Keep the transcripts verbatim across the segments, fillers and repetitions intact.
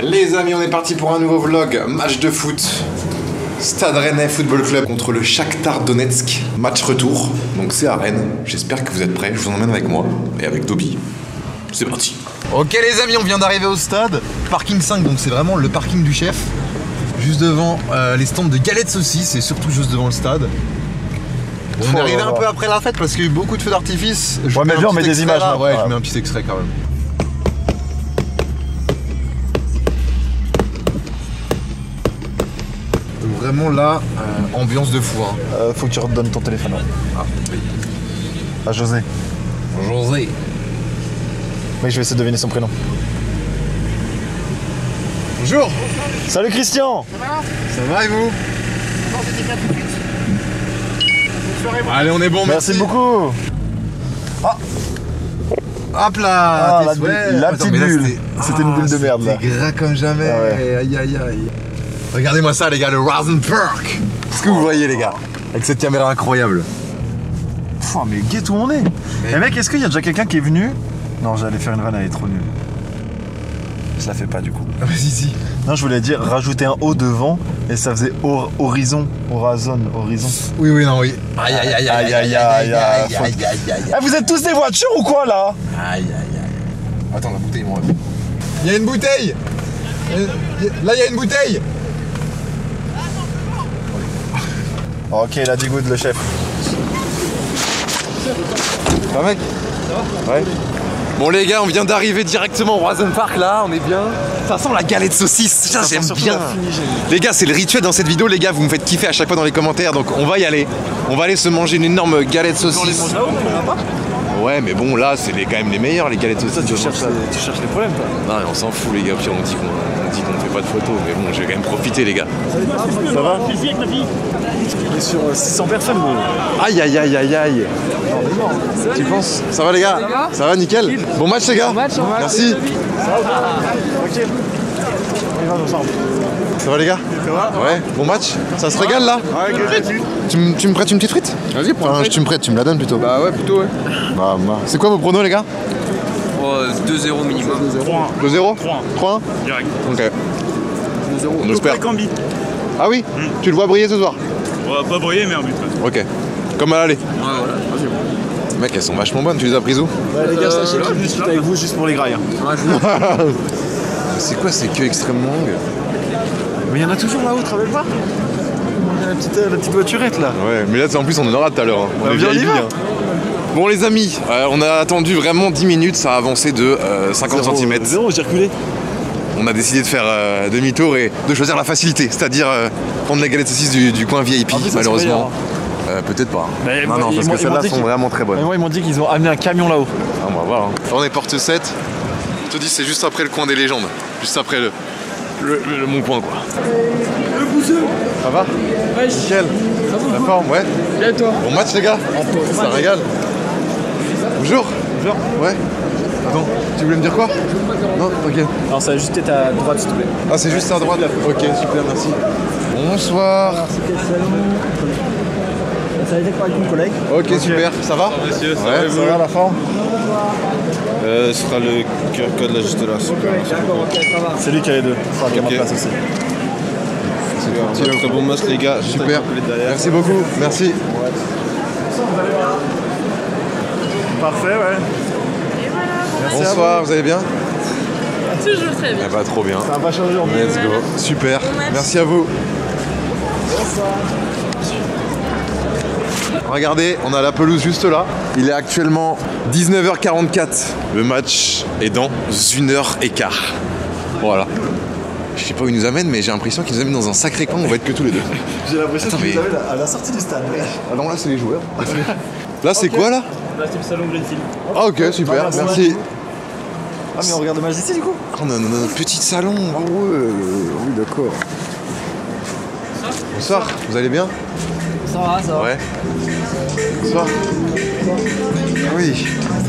Les amis, on est parti pour un nouveau vlog. Match de foot. Stade Rennais Football Club contre le Shakhtar Donetsk. Match retour. Donc c'est à Rennes. J'espère que vous êtes prêts. Je vous emmène avec moi et avec Dobby. C'est parti. Ok les amis, on vient d'arriver au stade. Parking cinq, donc c'est vraiment le parking du chef. Juste devant euh, les stands de galettes saucisses et surtout juste devant le stade. On oh est arrivé un peu après la fête parce qu'il y a eu beaucoup de feux d'artifice. Ouais, mais viens, on met des images. Là. Là. Ouais, ah. je mets un petit extrait quand même. Donc vraiment là, euh, ambiance de fou. Hein. Euh, faut que tu redonnes ton téléphone. Ah, oui. À José. José. Mais je vais essayer de deviner son prénom. Bonjour. Salut Christian. Ça va? Ça va et vous? Allez, on est bon, merci, merci beaucoup. Ah. Hop là, ah, la, ouais. la Attends, petite bulle. C'était ah, une bulle de merde là. Gras comme jamais. Ah ouais. Aïe aïe aïe. Regardez-moi ça les gars, le Rasenpark. Est-ce que vous voyez les gars? Avec cette caméra incroyable. Pff, mais guette où on est. Mais mec, est-ce qu'il y a déjà quelqu'un qui est venu? Non, j'allais faire une vanne, elle est trop nulle. Je la fais pas du coup. Ah bah si si. Non, je voulais dire rajouter un O devant et ça faisait or horizon, horizon, horizon. Oui oui non oui. Aïe aïe aïe aïe aïe aïe aïe aïe aïe. Vous êtes tous des voitures ou quoi là? Aïe aïe aïe. Attends, la bouteille moi. Il y a une bouteille. Là il y a une bouteille. Ok, il a dit good le chef. Ça va mec? Ça va? Ouais. Bon les gars, on vient d'arriver directement au Rasenpark là, on est bien. Ça sent la galette saucisse, ça j'aime bien. Les gars, c'est le rituel dans cette vidéo, les gars, vous me faites kiffer à chaque fois dans les commentaires, donc on va y aller. On va aller se manger une énorme galette saucisse. Ouais, mais bon, là, c'est les, quand même les meilleurs, les galettes saucisses. Tu cherches, les, tu cherches les problèmes, toi. Non, on s'en fout, les gars. Puis on dit qu'on on dit qu'on fait pas de photos, mais bon, je vais quand même profiter, les gars. Ça va? On est sur six cents personnes, gros. Aïe, aïe, aïe, aïe, aïe. Tu penses? Ça va, les gars? Ça va, nickel? Bon match, les gars? Bon match, merci. Ok. On y va ensemble. Ça va, les gars? Ça va? Ouais. Bon match? Ça se régale, là? Ouais, ok. Tu, me, tu me prêtes une petite frite? Vas-y, prends enfin, tu me prêtes, tu me la donnes plutôt. Bah ouais, plutôt, ouais. Bah, bah. C'est quoi vos pronos, les gars? Oh, deux zéro minimum. deux zéro? trois un. Direct. Ok. deux zéro. On espère. Ah oui? mm. Tu le vois briller ce soir? On va pas briller, mais un but. Ok. Comme à l'aller. Ouais, voilà. Vas-y, bon. Mec, elles sont vachement bonnes, tu les as prises où? Ouais, les gars, sachez que je discute avec vous juste pour les grailles. Ouais, c'est quoi ces queues extrêmement longues? Mais il y en a toujours là-haut, tu vas le voir? La petite, la petite voiturette là. Ouais, mais là en plus on en aura tout à l'heure. Hein. On bah, est V I P. Hein. Bon les amis, euh, on a attendu vraiment dix minutes, ça a avancé de euh, cinquante centimètres. Zéro, j'ai reculé. On a décidé de faire euh, demi-tour et de choisir la facilité, c'est-à-dire euh, prendre la galette saucisse du, du coin V I P, plus, malheureusement. Euh, Peut-être pas. Mais non, moi, non, parce que celles-là sont vraiment très bonnes. Mais moi ils m'ont dit qu'ils ont amené un camion là-haut. Ah, on va voir. Hein. On est porte sept. Je te dis, c'est juste après le coin des légendes. Juste après le, le, le, le mon coin quoi. Le bouseux. Ça va? Ouais, nickel. La forme, ouais. Bien toi. Bon match les gars. Ça régale. Bonjour. Bonjour. Ouais. Attends, tu voulais me dire quoi? Non, ok. Alors ça va juste être à droite s'il te plaît. Ah c'est juste à droite là. Ok, super, merci. Bonsoir. C'était le salon. Ça a été avec une collègue. Ok, okay. Super. Ça va? Monsieur, ça ouais, va, ça va la forme? Euh, ce sera le Q R code là juste là. Super. D'accord, ok, ça va. C'est lui qui a les deux. Il faudra qu'il y ait ma place aussi. C'est un très bon match les gars. Super. Merci beaucoup. Merci. Parfait, ouais. Merci. Bonsoir, vous. vous allez bien? Toujours très bien. Eh bah trop bien. Ça va pas changer aujourd'hui. Let's go. Super. Merci à vous. Bonsoir. Regardez, on a la pelouse juste là. Il est actuellement dix-neuf heures quarante-quatre. Le match est dans une heure et quart. Voilà. Je sais pas où il nous amène, mais j'ai l'impression qu'il nous amène dans un sacré coin où on va être que tous les deux. J'ai l'impression qu'il mais... nous amène à la sortie du stade. Ah non, là c'est les joueurs. Là c'est okay. Quoi là? Là c'est le salon Greenfield. Ah ok, super, non, merci. Ah mais on regarde le match d'ici du coup? Oh non, non, non, petit salon. Ah ouais, oui d'accord. Bonsoir, vous allez bien? Ça va, ça va. Ouais. Bonsoir. Oui.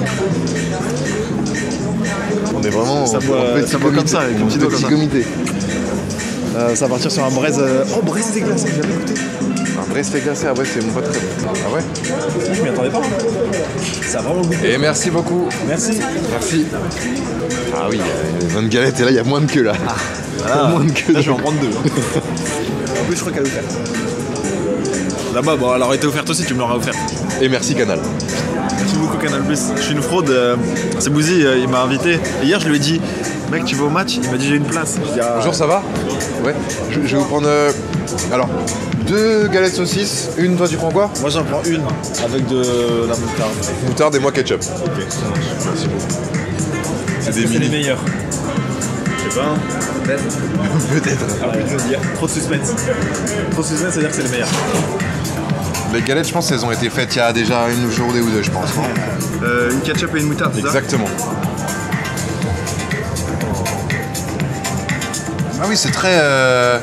On est vraiment ça boit, en petit ça boit comme ça, avec un petit, petit comité. Euh, ça va partir sur un braise. Euh... Oh, braise des glaces, vous l'avez goûté? Ah Un vrai steak glacé, ah ouais, c'est mon pote. Ah ouais. Je m'y attendais pas. Ça a vraiment le goût. Et merci beaucoup. Merci. Merci. Ah oui, il y a vingt galettes et là il y a moins de queue là. Ah, Il y a moins de queue. là je vais en prendre deux. En plus je crois qu'elle est ouverte. Là-bas, bon, elle aurait été offerte aussi, tu me l'aurais offerte. Et merci Canal. Merci beaucoup Canal Plus. Je suis une fraude. Euh, c'est Bouzy, euh, il m'a invité. Et hier je lui ai dit, mec tu vas au match? Il m'a dit j'ai une place. Je dis, ah, Bonjour, ça va? Ouais. Je, je vais vous prendre. Euh, alors, deux galettes saucisses. Une, toi tu prends quoi? moi j'en prends une avec de la moutarde. Moutarde et moi ketchup. Ok, ça marche. Merci beaucoup. C'est des les meilleurs. Je sais pas, peut-être. Peut-être. Ah, je veux dire. Trop de suspense. Trop de suspense, c'est-à-dire que c'est les meilleurs. Les galettes, je pense qu'elles ont été faites il y a déjà une journée ou deux, je pense. Euh, une ketchup et une moutarde, c'est ça? Exactement. Ah oui, c'est très. Euh...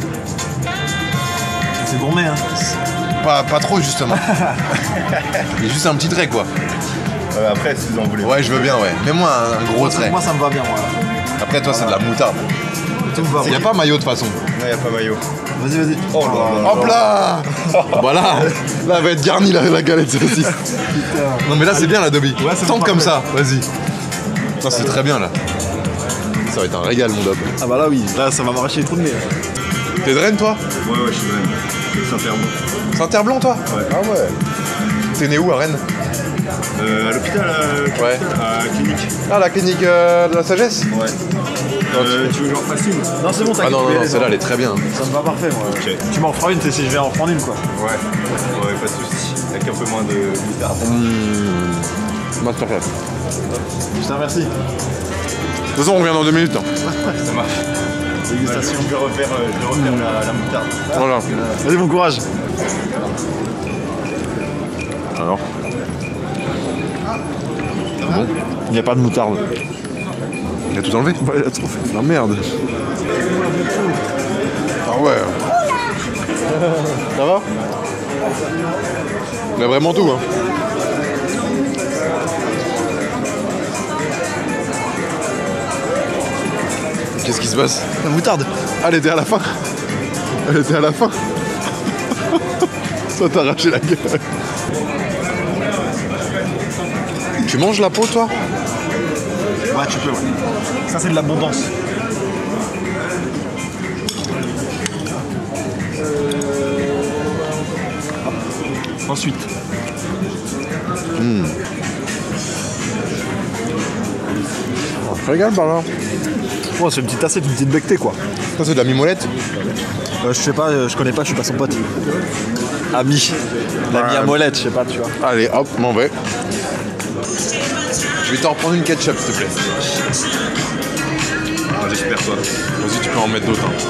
C'est gourmet, hein. Pas, pas trop, justement. Il y a juste un petit trait, quoi. Euh, après, si vous en voulez. Ouais, je veux bien, ouais. Mets-moi un, un gros Moi, trait. moi ça me va bien, voilà. Après, toi, c'est de la moutarde. Tout me va. Il n'y a pas maillot de toute façon. Non, y a pas maillot. Vas-y, vas-y. Oh là là. Hop là. Voilà. Là, elle va être garnie, la, la galette, celle-ci. Non, mais là, c'est bien, la Dobby. Ouais, c'est Tente bon, comme parfait. ça, vas-y. Non, c'est très bien, là. Ça va être un régal, mon Dob. Ah bah là, oui. Là, ça va m'arracher les trous de nez. T'es de Rennes, toi? Ouais, ouais, je suis de Rennes. Je suis Saint-Herblain. Saint-Herblain, toi? Ouais. Ah ouais. T'es né où, à Rennes? Euh, à l'hôpital, euh, Ouais. à la clinique. Ah, la clinique euh, de la sagesse? Ouais. Euh, tu veux genre facile? Non, c'est bon, t'inquiète. Ah non, non, non, les celle-là, gens. elle est très bien. Ça me va parfait, moi. Ok. Tu m'en feras une, c'est si je vais en prendre une, quoi. Ouais. Ouais, pas de soucis. Avec un peu moins de moutarde. Masterclass. Je te remercie. De toute façon, on revient dans deux minutes. Hein. Ça marche. Dégustation. Je vais refaire, euh, je vais refaire la, la moutarde. Voilà. Vas-y, bon courage. Alors? Bon, Il n'y a pas de moutarde. il a tout enlevé? Ouais, il a trop fait. Ah merde. Ah ouais. Ça va? Il a vraiment tout, hein. Qu'est-ce qui se passe? La moutarde. Ah, elle était à la fin. Elle était à la fin. Ça t'a arraché la gueule. Tu manges la peau, toi? Ouais, tu peux, ouais. Ça, c'est de l'abondance. Ensuite. On se régale par là. Oh, c'est une petite assiette, une petite bectée, quoi. Ça, c'est de la mimolette? Euh, je sais pas, euh, je connais pas, je suis pas son pote. Ami. L'ami à molette, je sais pas, tu vois. Allez, hop, m'en vais. Je vais t'en reprendre une ketchup, s'il te plaît. Ah, j'espère pas. Vas-y, tu peux en mettre d'autres. Hein.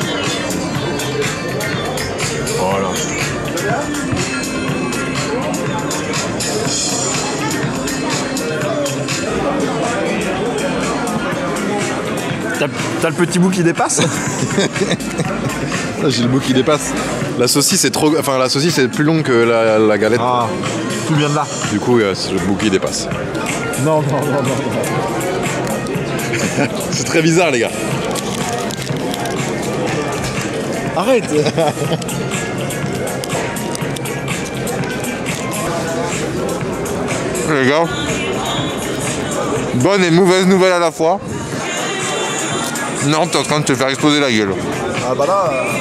Voilà. T'as t'as le petit bout qui dépasse? Là, j'ai le bout qui dépasse. La saucisse est trop, enfin la saucisse est plus longue que la, la galette. Ah, tout vient de là. Du coup, euh, c'est le bout qui dépasse. Non, non, non, non. C'est très bizarre, les gars. Arrête. Les gars, bonne et mauvaise nouvelle à la fois. Non, t'es en train de te faire exploser la gueule. Ah bah là... euh,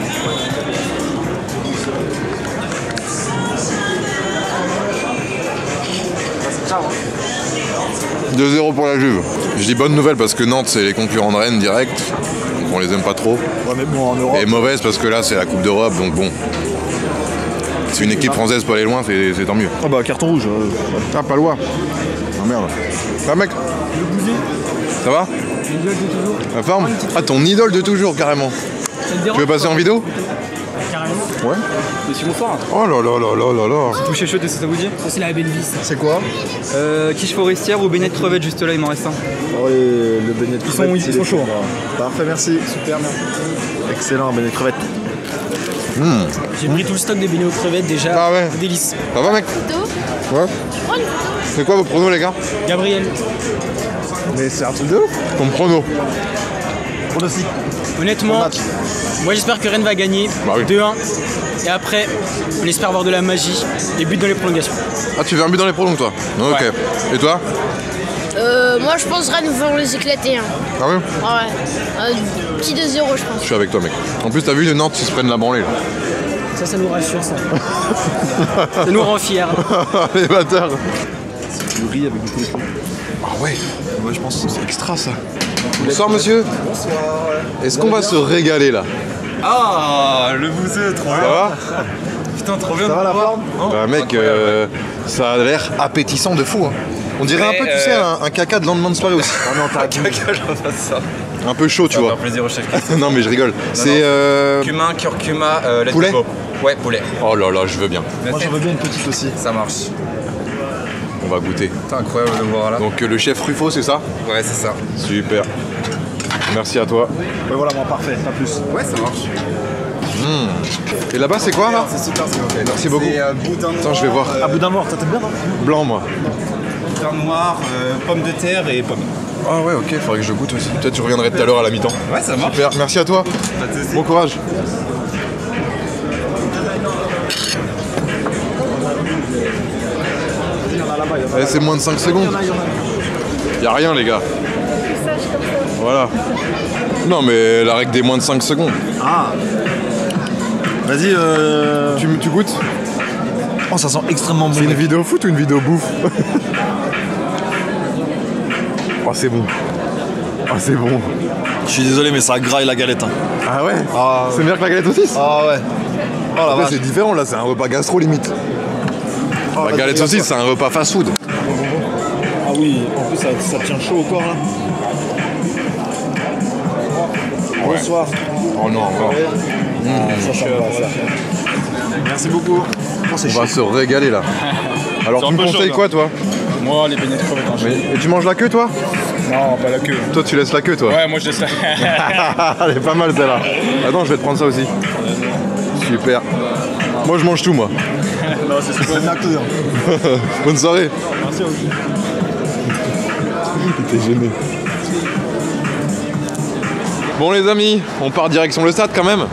deux zéro pour la Juve. Je dis bonne nouvelle parce que Nantes, c'est les concurrents de Rennes direct. Donc on les aime pas trop. Ouais, mais bon, en Europe... Et mauvaise parce que là, c'est la Coupe d'Europe. Donc bon. Si une équipe française peut aller loin, c'est c'est tant mieux. Ah bah, carton rouge. euh, Ah, pas loin. Ah merde. Ah mec. Ça va? La forme? Ah, ton idole de toujours, carrément. Tu veux passer en vidéo? Carrément. Ouais. Monsieur, bonsoir. Oh là là là là là là. Touché chaud, qu'est-ce que ça vous dit? Ça, c'est la belle vie. C'est quoi? Euh, quiche forestière ou beignet de crevette, juste là, il m'en reste un. Oh, les, le beignet de Ils sont- crevettes, ils c'est sont les chauds. fous. Parfait, merci. Super, merci. Excellent, beignet de crevettes. J'ai pris tout le stock des beignets aux crevettes déjà. Ah ouais. Délice. Ça va, mec? Ouais. C'est quoi vos pronos, les gars? Gabriel. Mais c'est un truc de ouf. Ton prono? pronostic. Honnêtement, Match. moi j'espère que Rennes va gagner Bah oui. deux un. Et après, on espère avoir de la magie et but dans les prolongations. Ah, tu veux un but dans les prolongs, toi? Ok. Ouais. Et toi? Euh, moi je pense Rennes vont les éclater. Hein. Ah ouais? Ouais. Un petit deux zéro je pense. Je suis avec toi, mec. En plus, t'as vu les Nantes, ils se prennent la branlée, là. Ça, ça nous rassure, ça. Ça nous rend fiers. Les bâtards. Du riz avec du poulet. Ah ouais, Ouais, je pense. c'est extra, ça. Bonsoir, monsieur. Bonsoir. Est-ce qu'on va se régaler, là? Ah, le bouseux, trop Ça bien. va? Putain, trop bien. Ça va la forme? Bah, mec, euh, ça a l'air appétissant de fou, hein. On dirait un Mais, peu, tu euh, sais, un, un caca de lendemain de soirée aussi. Ah non, t'as Caca, je refasse ça. Un peu chaud, tu Ça va vois. faire plaisir au chef. Non, mais je rigole. C'est. Euh... Cumin, curcuma, euh, let's Poulet go. Ouais, poulet. Oh là là, je veux bien. Moi j'en veux bien une petite aussi. Ça marche. On va goûter. C'est incroyable de voir là. Donc, euh, le chef Ruffo, c'est ça? Ouais, c'est ça. Super. Merci à toi. Ouais, voilà, moi parfait, pas plus. Ouais, ça marche. Et là-bas, c'est quoi, là? C'est super, c'est ok. Merci beaucoup. C'est euh, boudin noir. Attends, je vais voir. À bout d'un mort, t'aimes bien, non? Blanc, moi. Boudin noir, euh, pommes de terre et pommes. Ah ouais, ok, faudrait que je goûte aussi. Peut-être tu reviendrais tout à l'heure à la mi-temps. Ouais, ça marche. Super, merci à toi. Pas de soucis. Bon courage. Eh, c'est moins de cinq secondes. Y'a rien, les gars. Voilà. Non, mais la règle des moins de cinq secondes. Ah. Vas-y, euh. Tu, tu goûtes? Oh, ça sent extrêmement bon. C'est une mec. vidéo foot ou une vidéo bouffe? Oh, c'est bon. Oh, c'est bon. Je suis désolé, mais ça graille la galette. Hein. Ah ouais? Ah, C'est meilleur que la galette au six? Ah ouais. Oh la Après, vache. c'est différent, là, c'est un repas gastro limite. Oh, La vas-y, galette regarde saucisse, c'est un repas fast-food. Ah oui, en plus ça, ça tient chaud au corps là. Bonsoir. Oh non, encore. Ah, ça sent pas ça. Merci beaucoup. Oh, c'est On chaud. va se régaler là. Alors tu me conseilles quoi toi? Moi, les beignets de crevettes en chili. Mais- Et tu manges la queue toi? Non, pas la queue. Toi tu laisses la queue toi? Ouais, moi je laisse la. Elle est pas mal celle-là. Attends, je vais te prendre ça aussi. Super. Moi je mange tout moi. non, c'est super. C'est acteur. Bonne soirée. Merci à vous. T'es gêné. Bon les amis, on part direction le stade quand même.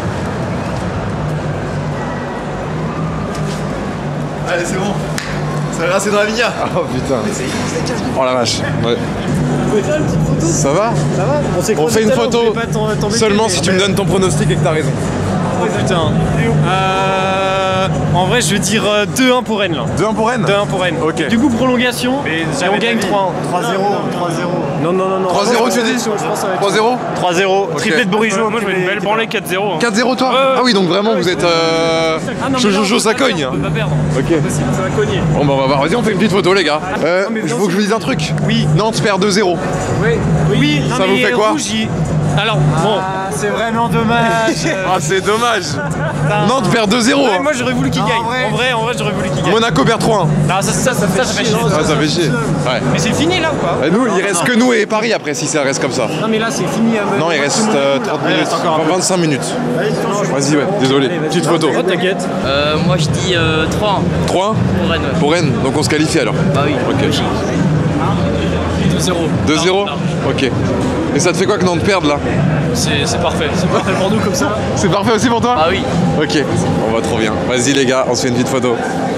Allez, c'est bon. Ça va, c'est dans la vigna. Oh putain. Oh la vache. Ouais. Ça va? Ça va? On fait une photo seulement si tu me donnes ton pronostic et que t'as raison. Oh putain. Euh, en vrai, je vais dire euh, deux un pour Rennes là. deux un pour Rennes? deux un pour Rennes. Ok. Du coup, prolongation. Et on gagne trois un. trois zéro. trois zéro. Non, non, non, non. trois zéro tu dis? trois zéro? trois zéro. Triplé de Bourigeau. Moi, je mets une belle branlée quatre zéro. quatre zéro toi? Ouais, ouais. Ah oui donc vraiment vous êtes euh... chaud chaud chaud ça cogne. On peut pas perdre. Ok. Ça va cogner. Bon bah on va voir, vas-y on fait une petite photo les gars. Euh, mais je bien veux que je vous dise un truc. Oui. Nantes perd deux zéro. Oui. Oui. non, Ça mais vous fait quoi? rouge, il- Alors, bon. C'est vraiment dommage. Ah c'est dommage. Nantes perd deux zéro. Ouais, hein. moi, j'aurais voulu qu'il Non, gagne. en vrai. En vrai, en vrai, j'aurais voulu qu'il gagne. Monaco perd trois un. Non, ça, ça, ça, ça, ça fait chier. Ah ça fait chier. Ouais. Mais c'est fini là ou pas? Et nous il reste que nous et Paris après si ça reste comme ça. Non, mais là, c'est fini. à Non il reste euh, trente minutes, enfin, vingt-cinq minutes. Vas-y ouais, désolé. Petite photo. Oh, t'inquiète. Euh, moi je dis euh, trois un trois un pour Rennes. Ouais. pour Rennes, donc on se qualifie alors. Bah oui, Ok. logique. deux zéro. deux zéro. Ok. Et ça te fait quoi que Nantes perde là? C'est c'est parfait. C'est parfait pour nous comme ça. C'est parfait aussi pour toi? Ah oui. Ok, on va trop bien. Vas-y les gars, on se fait une petite photo.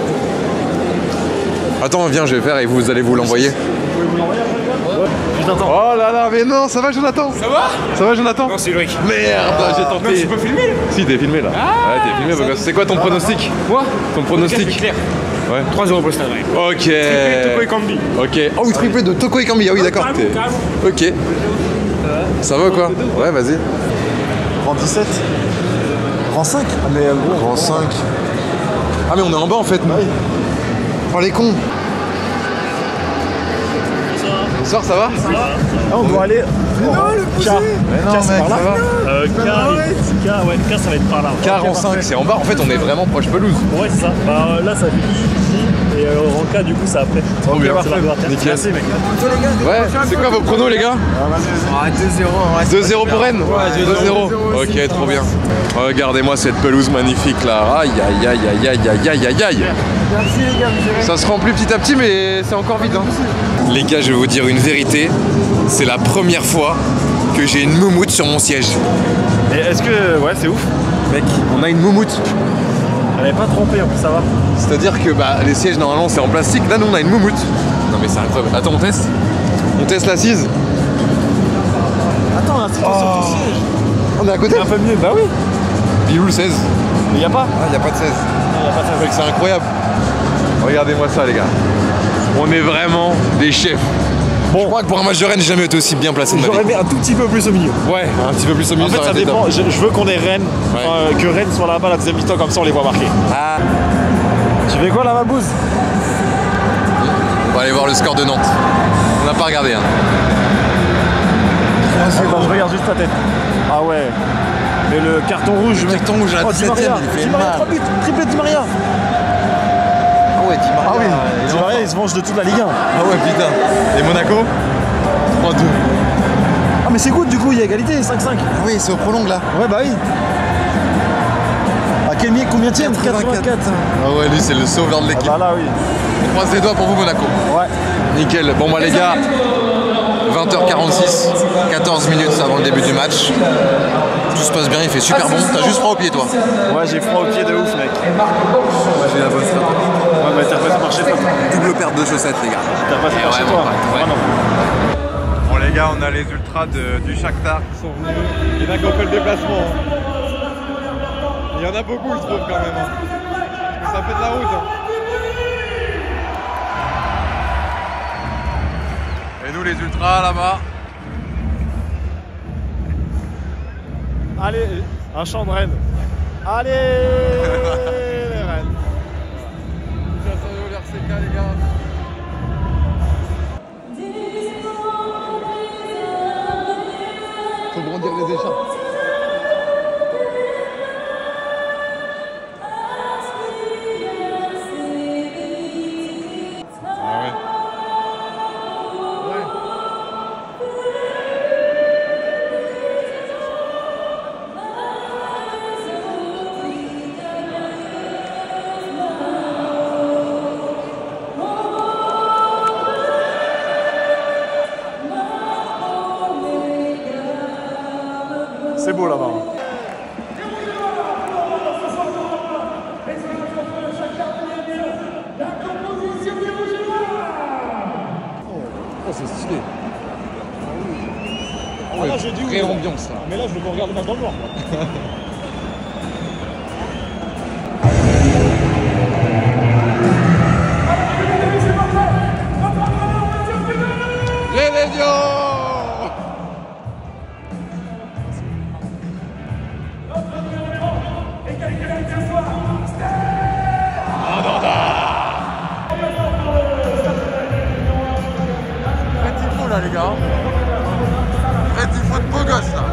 Attends, viens, je vais faire et vous allez vous l'envoyer. Oh là là, mais non, ça va Jonathan? Ça va? Ça va Jonathan? Non, c'est Loïc. Merde, j'ai tenté. Non, je peux filmer là. Si, t'es filmé là. ouais, t'es filmé, beau gosse. C'est quoi ton pronostic? Moi Ton pronostic? C'est clair. Ouais. trois zéro pour le Stade Rennais. Ok. Toko et Kambi. Ok. Oh oui, triplé de Toko et Kambi. Ah oui, d'accord. Carrément, t'es- carrément. Ok. Ça va ou quoi? Ouais, vas-y. Rang dix-sept. Rang cinq. Ah, mais euh, gros. Rang cinq. Ah mais on est en bas en fait. Oh les cons. Bonsoir, ça va? Ah, on doit aller. Mais non, le K. Mais non, mec, ça va. Euh, K, K, ouais, K, ça va être par là. quarante-cinq, c'est en bas. En fait, on est vraiment proche pelouse. Ouais, c'est ça. Bah euh, là, ça fait ici, ici, et euh, en K, du coup, c'est après. Trop bien. C'est la droite. Nickel. Merci, mec. Ouais, c'est quoi vos pronos, les gars? deux zéro pour Rennes? deux zéro. Ok, trop bien. Regardez-moi cette pelouse magnifique là. Aïe, aïe, aïe, aïe, aïe, aïe, aïe, aïe, aïe. Ça se remplit petit à petit, mais c'est encore vide. Hein. Les gars, je vais vous dire une vérité. C'est la première fois que j'ai une moumoute sur mon siège. Et est-ce que... Ouais, c'est ouf. Mec, on a une moumoute. Elle est pas trompée, en plus, ça va. C'est-à-dire que bah, les sièges, normalement, c'est en plastique. Là, nous, on a une moumoute. Non, mais c'est incroyable. Attends, on teste. On teste l'assise. Attends, c'est pas sur ton siège. On est à côté. Un peu mieux, bah oui. Bilou le seize. Mais y a pas. Ah, y a pas de seize. Y a pas de Mec, c'est incroyable. Regardez-moi ça, les gars. On est vraiment des chefs. Bon. Je crois que pour un match de Rennes, j'ai jamais été aussi bien placé de ma vie. J'aurais mis un tout petit peu plus au milieu. Ouais, un petit peu plus au milieu. En fait, ça, aurait été dépend. top. Je, je veux qu'on ait Rennes, Ouais. euh, que Rennes soit là-bas la deuxième mi-temps, comme ça on les voit marquer. Ah. Tu fais quoi là, ma bouse? On va aller voir le score de Nantes. On n'a pas regardé. Hein. Attends, je regarde juste ta tête. Ah ouais. Mais le carton rouge. Le carton rouge à la oh, Di dix-septième, Maria, il fait Di Maria, mal. trois buts, triplé Di Maria. Ah ouais, Di Maria. Ah oui, il est Di en Maria, forme. il se venge de toute la Ligue un. Ah ouais, putain. Et Monaco trois deux. Ah mais c'est good du coup, il y a égalité, cinq cinq. Ah oui, c'est au prolong là. Ouais bah oui. À quel millier, combien tienne? quatre-vingt-quatre. Ah ouais, lui, c'est le sauveur de Ah l'équipe. bah là oui. On croise les doigts pour vous, Monaco. Ouais. Nickel. Bon, bah les gars, vingt heures quarante-six, quatorze minutes avant le début du match. Tout se passe bien, il fait super bon. T'as juste froid aux pieds, toi? Ouais, j'ai froid aux pieds de ouf, mec. Moi, j'ai la bonne stratégie. Ouais, mais t'as pas marché toi. Double paire de chaussettes, les gars. T'as pas Et marché vraiment, toi. ouais. Ah non. Bon les gars, on a les ultras de- du Shakhtar qui sont venus. Il y en a qui ont fait le déplacement. hein. Il y en a beaucoup, je trouve, quand même. hein. Parce que ça fait de la route. hein. Et nous, les ultras, là-bas. Allez, un chant de Rennes. Allez les Rennes. les gars. Faut brandir les écharpes. Ah ouais. C'est beau là-bas. Oh, c'est stylé. Ah, là, j'ai dû. Vraie ambiance là. Mais là, je veux pas regarder le match dans le noir. Les Légions! Faites il faut là les gars. Faites il faut de beaux gosses là.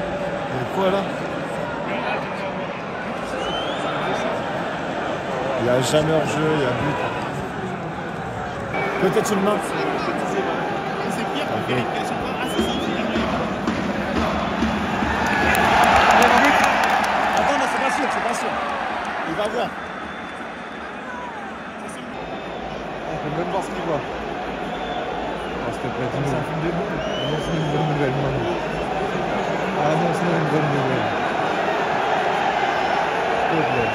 Quoi là? Il y a a jamais hors-jeu, il y a but. Peut-être sur le main. C'est pire parce qu'il y a une pression assez sensible. Attends, non, c'est pas sûr, c'est pas sûr. Il va voir. On peut même voir ce qu'il voit. Oh, s'il te plaît, dis-nous. C'est un film de bon. Annonce-nous une bonne nouvelle, Manu. Annonce-nous une bonne nouvelle. S'il te plaît.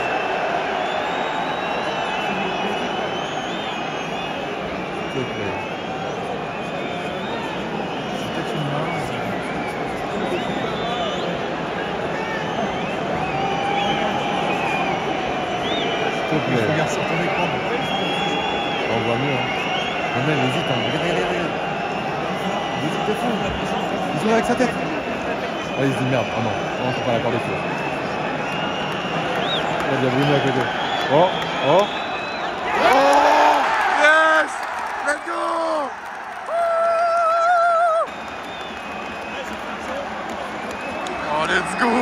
S'il te plaît. C'est peut-être une main. S'il te plaît. Regarde sur ton écran. On voit mieux. Hein. Le mec hésite. Hein. Regarde, regarde, regarde. Il hésite de fou. Il joue avec sa tête. Ah, il se dit merde. Ah non, non, c'est pas l'accorder celui-là. Il y a Bruno à côté. Oh, oh. Oh, yes! Let's go! Oh, let's go!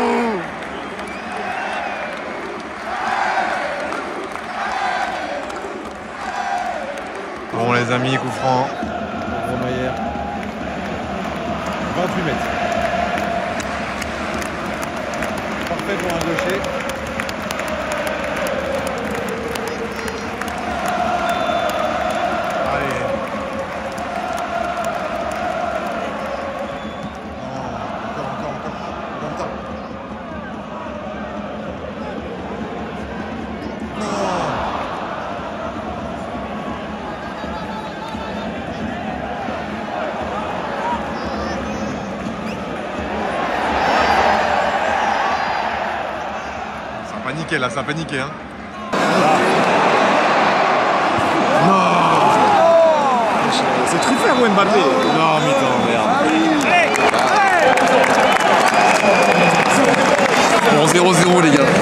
Bon les amis, coup franc. Gros Maillère. vingt-huit mètres. Parfait pour un gaucher. Allez. Non, encore, encore, encore. Dans le temps. Paniqué là, ça a paniqué hein. Non. C'est truffé à Mbappé. Non, mi-temps, merde. Bon, zéro zéro les gars.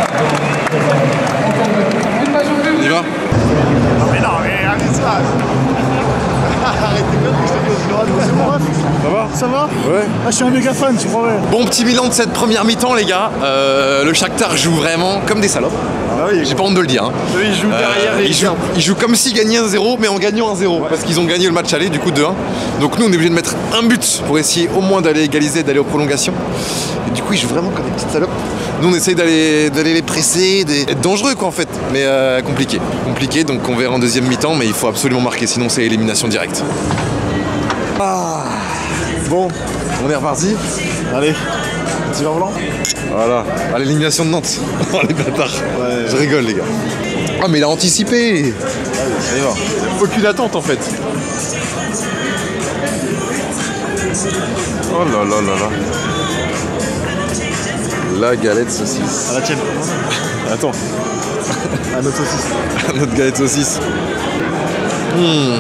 On y va? Non mais non, mais allez ça. Arrêtez bien que je te dis au c'est bon, ref. Ça va? Ça va? Ouais. Ah, je suis un méga fan, tu crois? Bon petit bilan de cette première mi-temps les gars. Euh, le Shakhtar joue vraiment comme des salopes. Ah oui, J'ai pas honte de le dire. Hein. il joue derrière Euh, les ils, jouent, ils jouent comme s'ils gagnaient un zéro mais en gagnant un zéro. Parce qu'ils ont gagné le match aller du coup deux un. Donc nous on est obligé de mettre un but pour essayer au moins d'aller égaliser, d'aller aux prolongations. Et du coup ils jouent vraiment comme des petites salopes. Nous on essaye d'aller d'aller les presser, d'être dangereux quoi en fait. Mais euh, compliqué. Compliqué donc on verra en deuxième mi-temps mais il faut absolument marquer sinon c'est élimination directe. Ah. Bon, on est reparti. Allez, petit vent blanc. Voilà, à l'élimination de Nantes. Oh les bâtards. Ouais. Je rigole les gars. Ah mais il a anticipé. Allez, va. Aucune attente en fait. Oh là là là là. La galette saucisse. À la tienne. Attends. À notre saucisse. Notre galette saucisse. Mmh.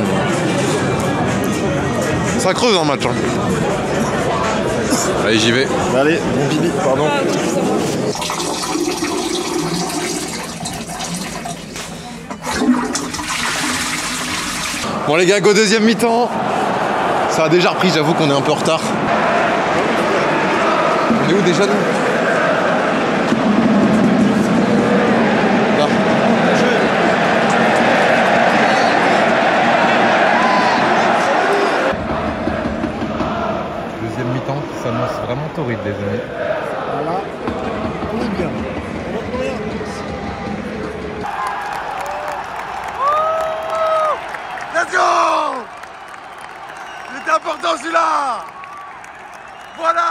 Ça creuse un match. Hein. Allez, j'y vais. Allez, bon bibi, pardon. Bon les gars, go deuxième mi-temps. Ça a déjà repris, j'avoue qu'on est un peu en retard. On est où déjà nous? Là. Deuxième mi-temps qui s'annonce vraiment torride les amis. Voilà, on est bien. Let's go! Il était important celui-là! Voilà!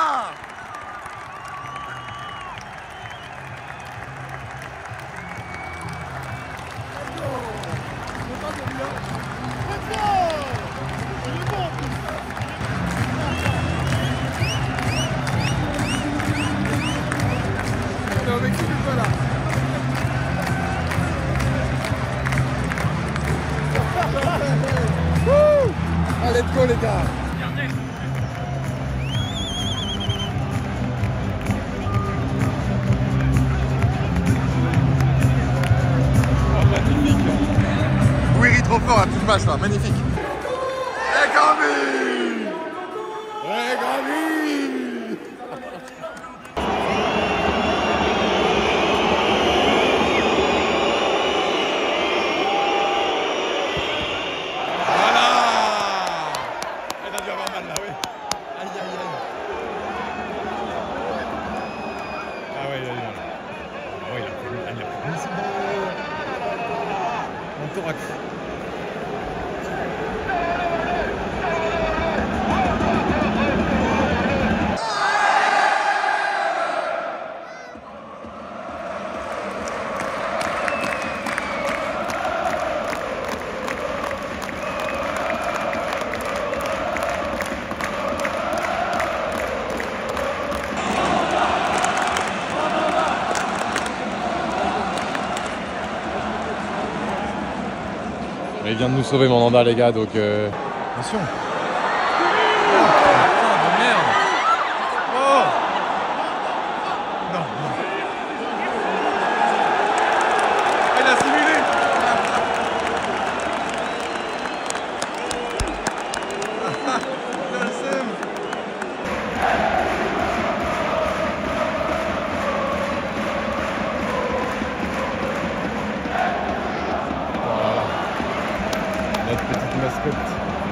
Allez, let's go les gars. Ouiri trop fort à toute passe là, magnifique. Et Gambi! Et Gambi! Il vient de nous sauver Mandanda les gars, donc euh... attention. Notre petite mascotte.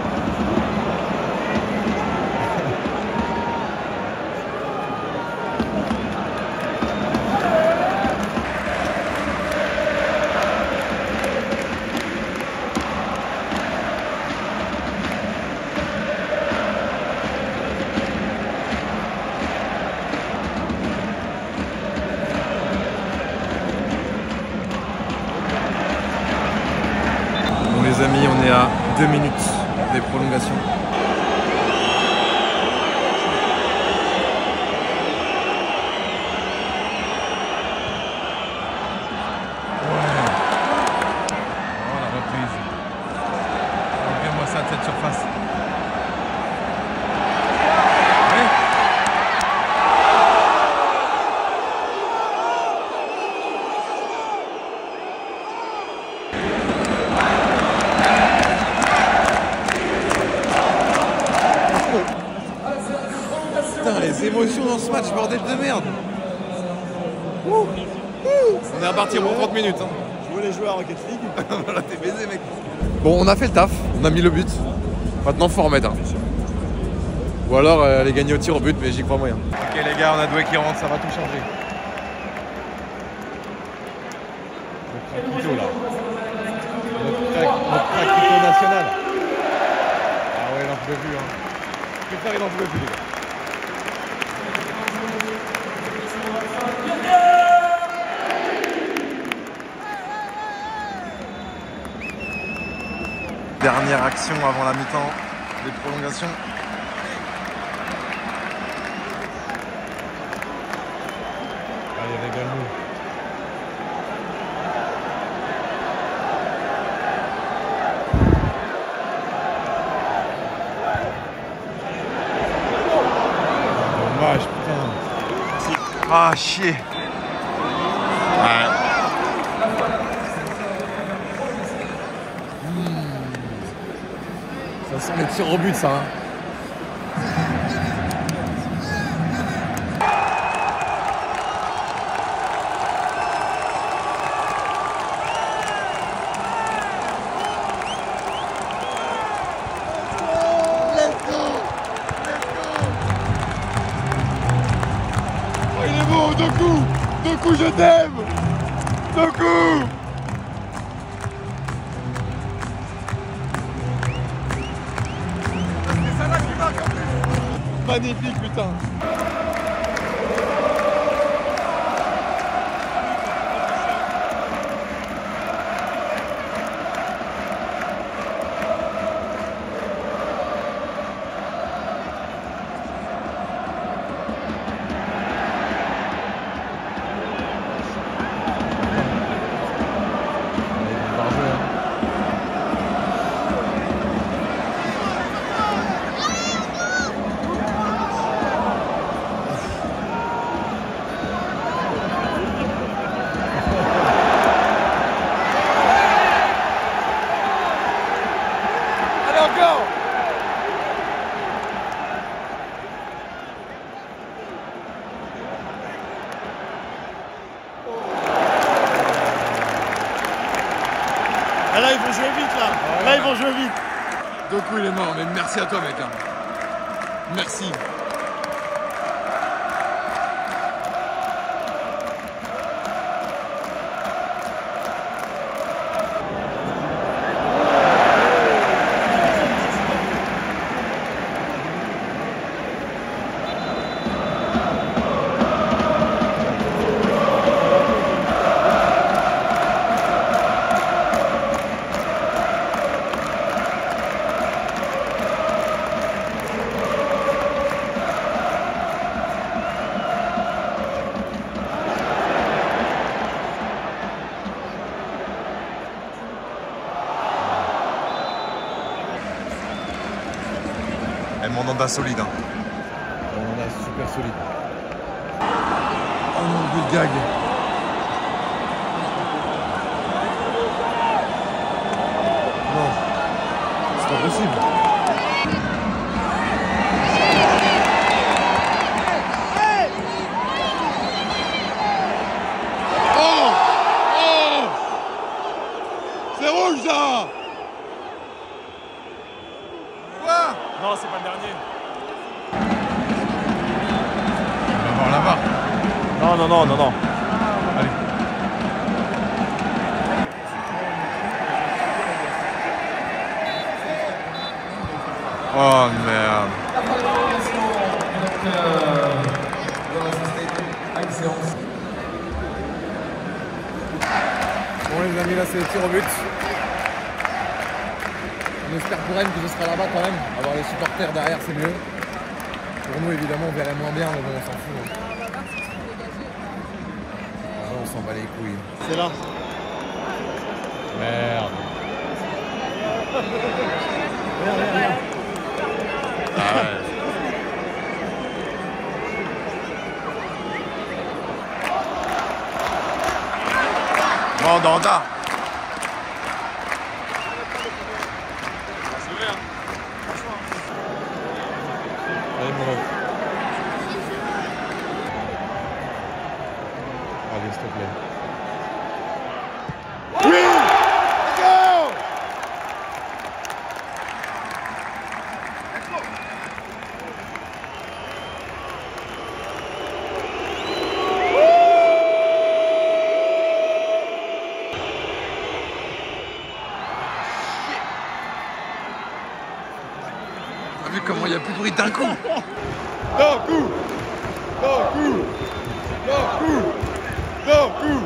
Les amis, on est à deux minutes des prolongations. Ouais. Oh la reprise. Regarde-moi ça de cette surface. Ouais. Putain, les émotions dans ce match, bordel de merde. Ouh. Ouh. On est reparti pour trente minutes. Hein. Je vois les joueurs à Rocket League. Voilà, t'es baisé, mec. Bon, on a fait le taf, on a mis le but. Maintenant, faut remettre. Hein. Ou alors euh, aller gagner au tir au but, mais j'y crois moyen. Ok, les gars, on a Doué qui rentre, ça va tout changer. Notre craquito là. Notre, crack, notre craquito national. Ah ouais, il en pouvait plus. Hein. Que faire, il en pouvait plus, les gars. Dernière action avant la mi-temps des prolongations. Allez, régale-nous. Dommage, putain. Ah, chier. Ouais. Ça sent les tirs au but, ça. Hein. Oh, il est beau, Doku! Doku, je t'aime! Doku! Magnifique, putain! Ah là, ils vont jouer vite, là. Ouais. Là, ils vont jouer vite. Doku, il est mort, mais merci à toi, mec. Hein. Merci. Eh, Mandanda solide. Hein. Mandanda super solide. Oh mon dieu, gag. Non, c'est pas possible. Non, c'est pas le dernier. On va voir là-bas. Non, non, non, non, non. Allez. Oh merde. Bon les amis, là c'est les tirs au but. On espère pour Rennes que ce sera là-bas quand même. Avoir les supporters derrière c'est mieux. Pour nous évidemment on verrait moins bien mais bon on s'en fout. Ah, on s'en bat les couilles. C'est là. Merde. Regarde, regarde, regarde. Ah ouais. Mandanda. Allez mon ref. Allez s'il te plaît. T'as vu comment il n'y a plus de bruit d'un coup? D'un coup. D'un coup. D'un coup. D'un coup.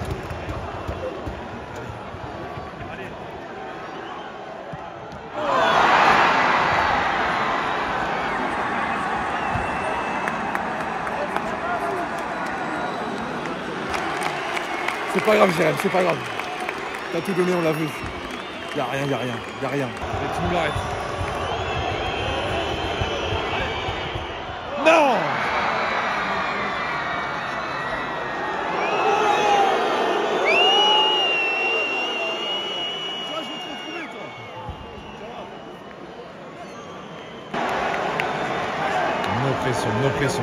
C'est pas grave, Jérém, c'est pas grave. T'as tout donné, on l'a vu. Y'a rien, y'a rien, y'a rien. Et tu nous l'arrêtes. Non! No pression, no pression.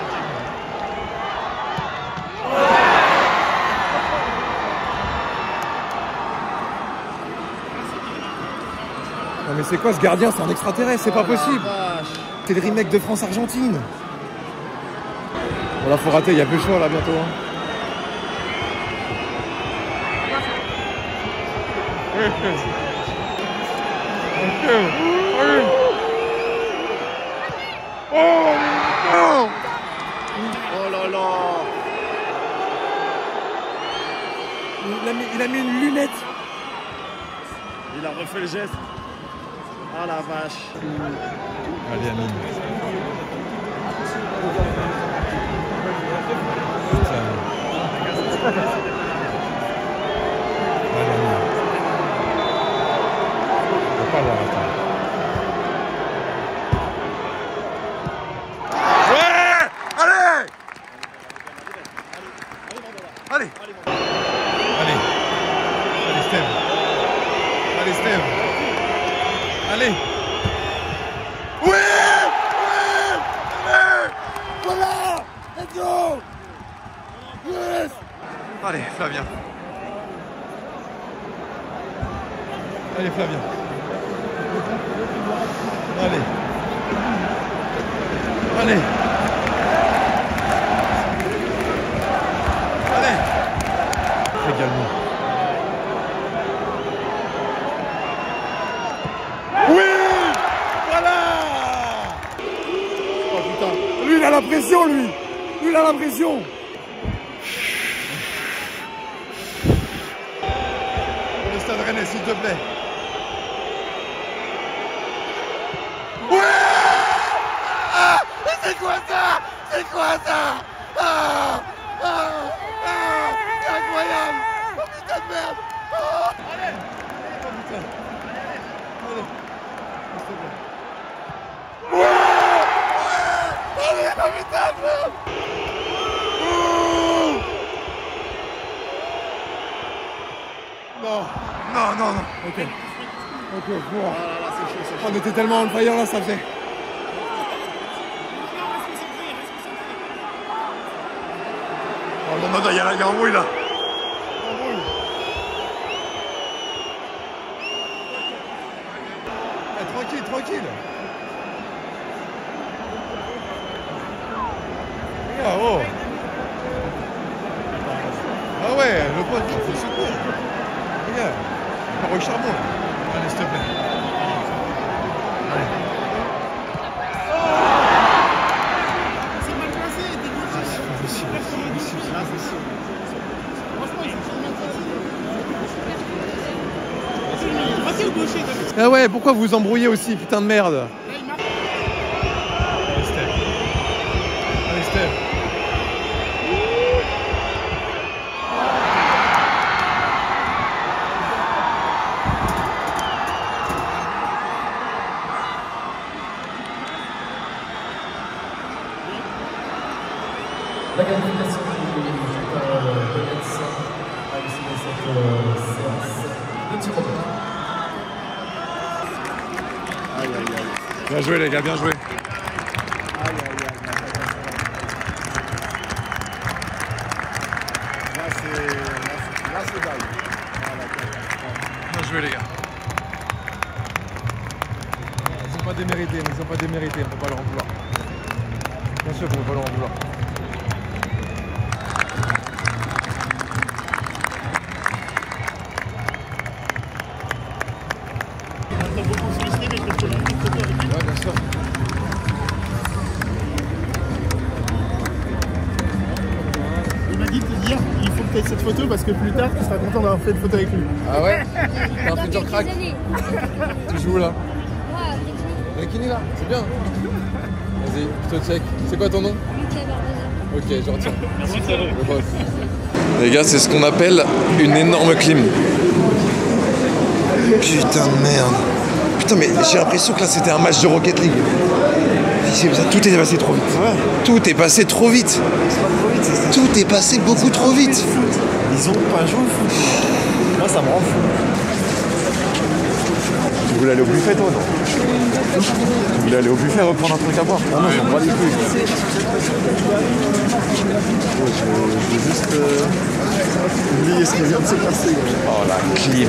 Non mais c'est quoi ce gardien? C'est un extraterrestre, c'est pas possible. C'est le remake de France-Argentine. Bon là faut rater, il y a plus chaud là bientôt. Hein. Oh là là. Il a mis, il a mis une lunette. Il a refait le geste. Ah la vache. Allez Amine. Allez Amine. On va pas avoir attendre. Ouais! Allez! Allez! Allez. Allez Steve. Allez Steve. Allez. Oui! Oui! Allez! Voilà. Let's go. Yes. Allez, Flavien. Allez Flavien. Allez. Allez. Allez. Également. Oui. Voilà. Oh putain. Lui il a la pression lui. Lui il a la pression. Le Stade Rennais s'il te plaît. C'est quoi ça? C'est quoi ça? Ah! Ah! Ah! C'est incroyable! Oh putain de merde! Oh! Allez. Oh putain. Allez. S'il te plaît. putain, merde. Non, non, non, non. Ok. Ok, bon. On était tellement en fire là, ça faisait. Oh non, non, non, il y a la gambouille là. Eh, tranquille, tranquille. Regarde, oh. Ah ouais, le pote, il faut secouer. Regarde, par au charbon. Allez, s'il te plaît. Allez. C'est mal placé, t'es Franchement, au gaucher. Ah ouais, pourquoi vous vous embrouillez aussi, putain de merde. Là, il marque. Allez, Steph. Allez, Steph. La qualification du résultat de Metz a décidé cette séance de tir au but. Aïe aïe aïe. Bien joué les gars, bien joué. Aïe aïe aïe. Là c'est... Là c'est dingue. Bien joué les gars. Ils sont pas démérités, mais ils sont pas démérités, on peut pas leur en vouloir. Bien sûr qu'on peut pas leur en vouloir. Ouais, bien sûr. Il m'a dit de te dire, il faut que tu aies cette photo parce que plus tard, tu seras content d'avoir fait une photo avec lui. Ah ouais? T'as un futur crack? Tu joues là? Rekini là? C'est bien. Vas-y, je te check. C'est quoi ton nom? Ok, je retiens. Merci frérot. Le boss. Les gars, c'est ce qu'on appelle une énorme clim. Putain de merde. Putain, mais j'ai l'impression que là c'était un match de Rocket League. Tout est passé trop vite. Ouais. Tout est passé trop vite. Tout est passé beaucoup trop vite. Ils ont pas joué au foot. Moi ça me rend fou. Tu voulais aller au buffet toi, non? Tu voulais aller au buffet reprendre un truc à boire? Ah non, j'en prends les couilles. Je vais juste euh, oublier ce qui vient de se passer. Oh la clim.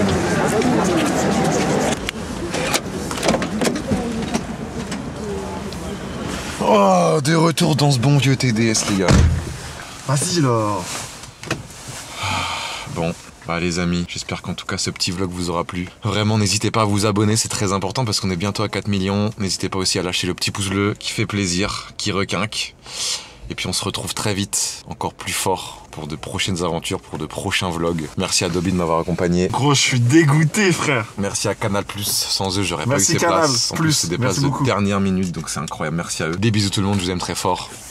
Oh, de retour dans ce bon vieux T D S les gars. Vas-y là. Bon, bah les amis, j'espère qu'en tout cas ce petit vlog vous aura plu. Vraiment, n'hésitez pas à vous abonner, c'est très important parce qu'on est bientôt à quatre millions. N'hésitez pas aussi à lâcher le petit pouce bleu qui fait plaisir, qui requinque. Et puis on se retrouve très vite, encore plus fort, pour de prochaines aventures, pour de prochains vlogs. Merci à Dobby de m'avoir accompagné. Gros, je suis dégoûté, frère. Merci à Canal plus. Sans eux, j'aurais pas eu Merci ces Canal places. En plus. plus, c'est des places Merci de beaucoup. dernière minute, donc c'est incroyable. Merci à eux. Des bisous tout le monde, je vous aime très fort.